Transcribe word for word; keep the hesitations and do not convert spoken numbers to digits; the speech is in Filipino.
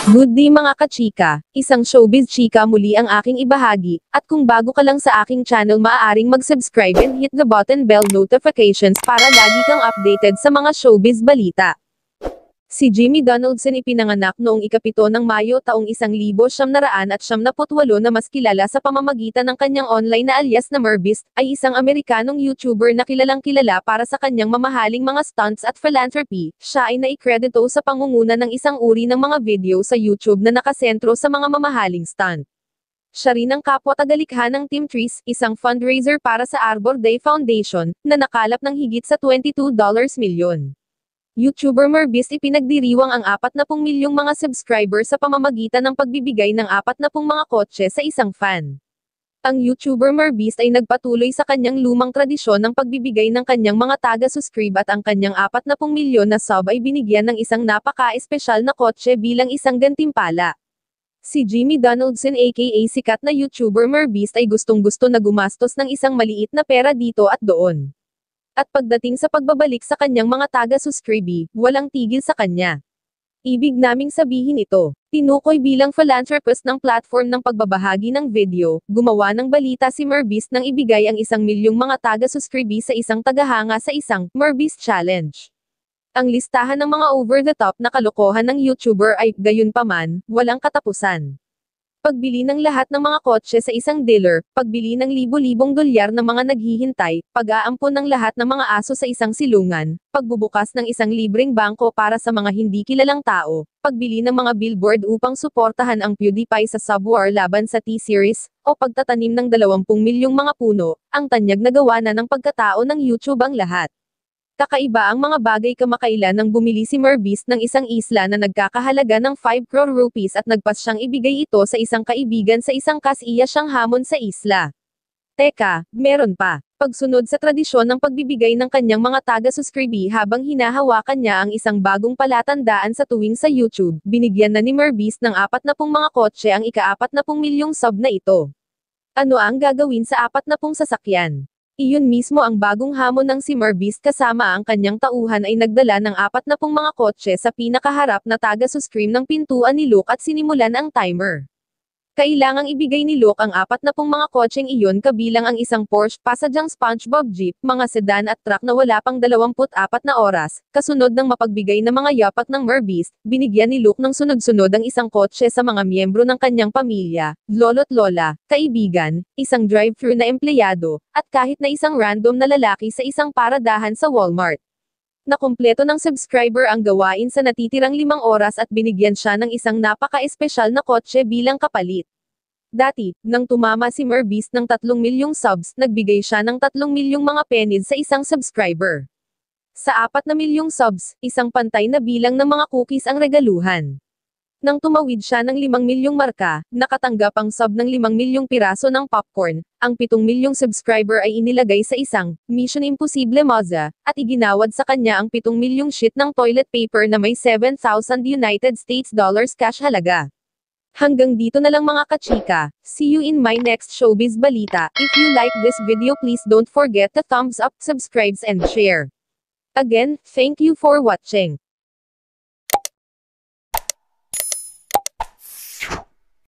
Good day mga kachika, isang showbiz chika muli ang aking ibahagi, at kung bago ka lang sa aking channel maaaring mag-subscribe and hit the button bell notifications para lagi kang updated sa mga showbiz balita. Si Jimmy Donaldson ipinanganak noong ikapito ng Mayo taong isang libo siyam na raan at siyam na putwalo na mas kilala sa pamamagitan ng kanyang online na alias na Merbeast, ay isang Amerikanong YouTuber na kilalang kilala para sa kanyang mamahaling mga stunts at philanthropy. Siya ay naikredito sa pangunguna ng isang uri ng mga video sa YouTube na nakasentro sa mga mamahaling stunt. Siya rin ang kapwa-tagalikha ng Team Trees, isang fundraiser para sa Arbor Day Foundation, na nakalap ng higit sa twenty-two milyon. YouTuber Merbeast ipinagdiriwang ang apat na pung milyong mga subscriber sa pamamagitan ng pagbibigay ng apat na pung mga kotse sa isang fan. Ang YouTuber Merbeast ay nagpatuloy sa kanyang lumang tradisyon ng pagbibigay ng kanyang mga taga-subscribe at ang kanyang apat na pung milyon na sub ay binigyan ng isang napaka-espesyal na kotse bilang isang gantimpala. Si Jimmy Donaldson aka sikat na YouTuber Merbeast ay gustong-gusto na gumastos ng isang maliit na pera dito at doon. At pagdating sa pagbabalik sa kanyang mga taga-subscribe, walang tigil sa kanya. Ibig naming sabihin ito, tinukoy bilang philanthropist ng platform ng pagbabahagi ng video, gumawa ng balita si Merbeast nang ibigay ang isang milyong mga taga-subscribe sa isang tagahanga sa isang Merbeast Challenge. Ang listahan ng mga over-the-top na kalokohan ng YouTuber ay, gayunpaman, walang katapusan. Pagbili ng lahat ng mga kotse sa isang dealer, pagbili ng libo-libong dolyar ng mga naghihintay, pag-aampon ng lahat ng mga aso sa isang silungan, pagbubukas ng isang libreng bangko para sa mga hindi kilalang tao, pagbili ng mga billboard upang suportahan ang PewDiePie sa subwar laban sa T-Series, o pagtatanim ng dalawampung milyong mga puno, ang tanyag na gawa na ng pagkatao ng YouTube ang lahat. Kakaiba ang mga bagay kamakailan nang bumili si Merbeast ng isang isla na nagkakahalaga ng five crore rupees at nagpas siyang ibigay ito sa isang kaibigan sa isang kasiya siyang hamon sa isla. Teka, meron pa. Pagsunod sa tradisyon ng pagbibigay ng kanyang mga taga-subscribe habang hinahawakan niya ang isang bagong palatandaan sa tuwing sa YouTube, binigyan na ni Merbeast ng apat na pung mga kotse ang ika-apat na pung milyong sub na ito. Ano ang gagawin sa apat na pung sasakyan? Iyon mismo ang bagong hamon ng si Merbeast kasama ang kanyang tauhan ay nagdala ng apat na pung mga kotse sa pinakaharap na taga-subscribe ng pintuan ni Luke at sinimulan ang timer. Kailangang ibigay ni Luke ang apat na pung mga kotseng iyon kabilang ang isang Porsche, pasadyang SpongeBob Jeep, mga sedan at truck na wala pang dalawampu't apat na oras, kasunod ng mapagbigay na mga yapak ng Merbeast, binigyan ni Luke ng sunod-sunod ang isang kotse sa mga miyembro ng kanyang pamilya, lolo't lola, kaibigan, isang drive-thru na empleyado, at kahit na isang random na lalaki sa isang paradahan sa Walmart. Nakumpleto ng subscriber ang gawain sa natitirang limang oras at binigyan siya ng isang napaka-espesyal na kotse bilang kapalit. Dati, nang tumama si Merbeast ng tatlong milyong subs, nagbigay siya ng tatlong milyong mga pennies sa isang subscriber. Sa apat na milyong subs, isang pantay na bilang ng mga cookies ang regaluhan. Nang tumawid siya ng limang milyong marka, nakatanggap ang sub ng limang milyong piraso ng popcorn, ang pitong milyong subscriber ay inilagay sa isang Mission Impossible Mazda, at iginawad sa kanya ang pitong milyong sheet ng toilet paper na may seven thousand United States dollars cash halaga. Hanggang dito na lang mga kachika. See you in my next showbiz balita. If you like this video please don't forget to thumbs up, subscribe and share. Again, thank you for watching.